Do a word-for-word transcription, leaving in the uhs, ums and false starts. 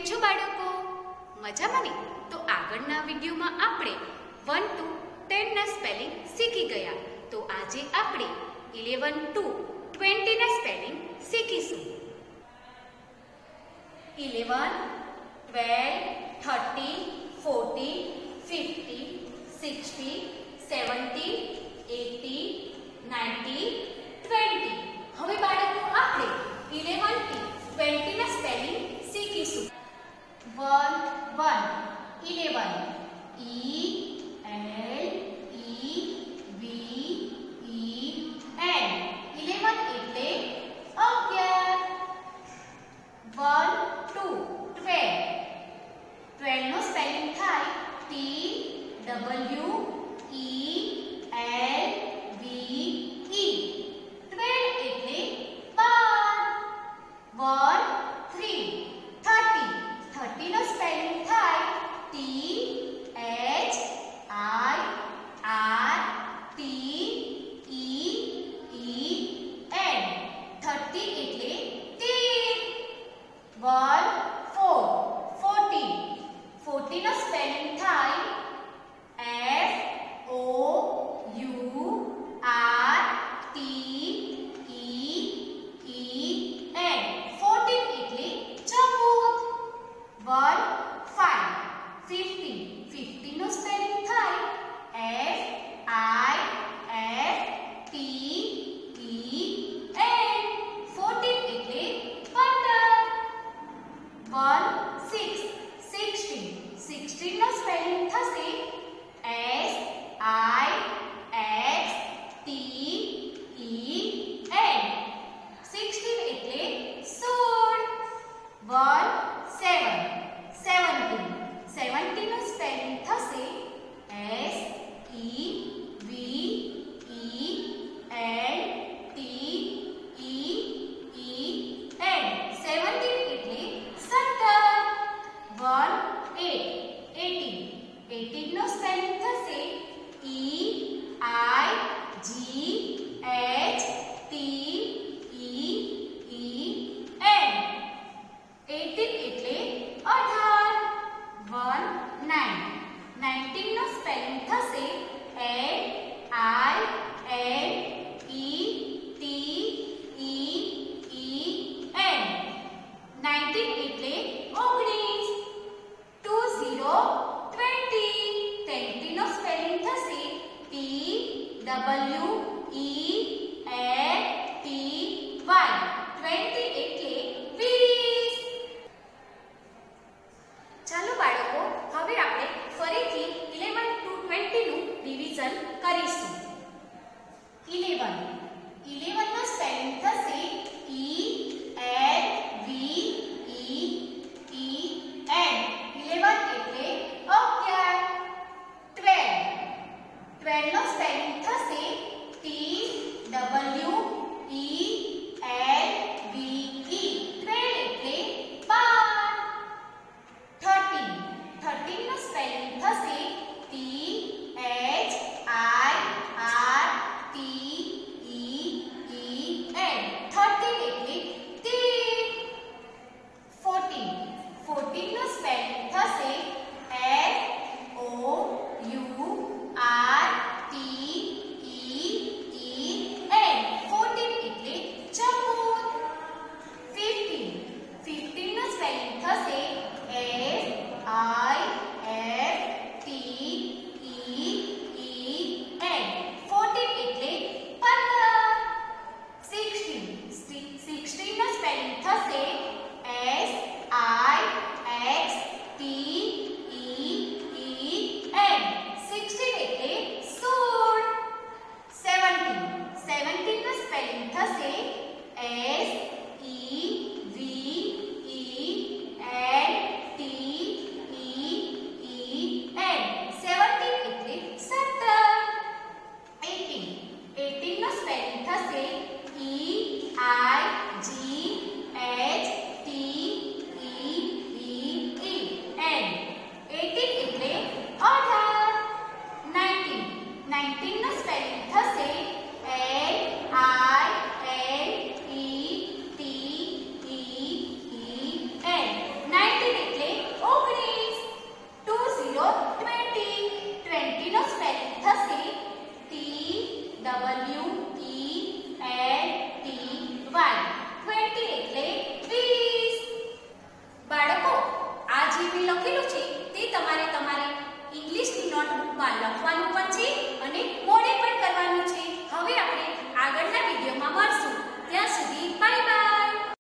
છો બાળકો? મજામાં ને? તો આગળના વિડીયોમાં આપણે વન ટુ ટેન ના સ્પેલિંગ શીખી ગયા. તો આજે આપણે ઇલેવન ટુ ટ્વેન્ટી ના સ્પેલિંગ શીખીશું. Eleven, twelve, thirty, forty, fifty, sixty, seventy, eighty, ninety, twenty. હવે બાળકો આપણે ઇલેવન થી ટ્વેન્ટી ના સ્પેલિંગ શીખીશું. One one eleven, E L E V E N. Eleven એટલે અગિયાર. વન ટુ ટ્વેલ્વ, ટ્વેલ્વ નો સ્પેલિંગ થાય T W E L V E. Twelve એટલે બાર. વન થ્રી થર્ટી, થર્ટી નો સ્પેલિંગ થાય T H I R T E E N. Thirty એટલે તેર. વન ફોર ફોર્ટી, ફોર્ટી નો સ્પેલિંગ થાય F O U R T E E N. Fourteen એટલે ચૌદ. વન ફાઈવ ફિફ્ટી, ફિફ્ટી નો spelling થાય F I F T E N. Fourteen એટલે પંદર. વન સિક્સ સિક્સટી, સિક્સટી નો સ્પેલિંગ થશે S I X T E N. Sixteen એટલે સોળ. વન સેવન સેવન્ટી, સેવન્ટી નો સ્પેલિંગ થશે S E V E N T E E N. Seventeen એટલે સત્તર. One eight eighteen, eighteen નો spelling થશે E I G H T E E N. Eighteen એટલે અઢાર. One nine, nineteen નો spelling થશે N I N E T E E N. Nineteen એટલે ઓગણીસ. ટુ ઝીરો ટ્વેન્ટી, ટ્વેન્ટી નો spelling થશે T W E N T Y. Twenty એટલે વીસ. ચાલો બાળકો, હવે આપણે ફરીથી ઇલેવન ટુ ટ્વેન્ટી નું રિવિઝન કરીશું. ઇલેવન, ઇલેવન નો સ્પેલિંગ થશે E L V E E N. Eleven એટલે અગિયાર. ટ્વેલ્વ, ટ્વેલ્વ નો સ્પેલિંગ થશે T W E L V E. Twelve એટલે બાર. થર્ટીન, થર્ટીન નો સ્પેલિંગ થશે T H I R T E E N. Thirteen એટલે તેર. ફોર્ટીન, ફોર્ટીન નો સ્પેલિંગ થશે F O U R T E E N. Fourteen એટલે ચૌદ. ફિફ્ટીન, ફિફ્ટીન નો સ્પેલિંગ થશે F I F T E E N. Fourteen એટલે પંદર. સિક્સટીન, સિક્સટીન નો સ્પેલિંગ થશે S I X T E E N. Sixteen એટલે સોળ. સેવન્ટીન, સેવન્ટીન નો સ્પેલિંગ થશે S E V E N T E E N. Seventeen એટલે સત્તર. એટીન, એટીન નો સ્પેલિંગ થશે E I G H T E E E N. Eighteen એટલે અઢાર. નાઇન્ટીન, નાઇન્ટીન નો સ્પેલિંગ થશે L I L E T E E N. Nineteen એટલે નોટબુકમાં લખવાનું પણ છે અને મોડે પણ કરવાનું છે. હવે આપણે આગળના વિડીયોમાં મળશું. ત્યાં સુધી બાય બાય.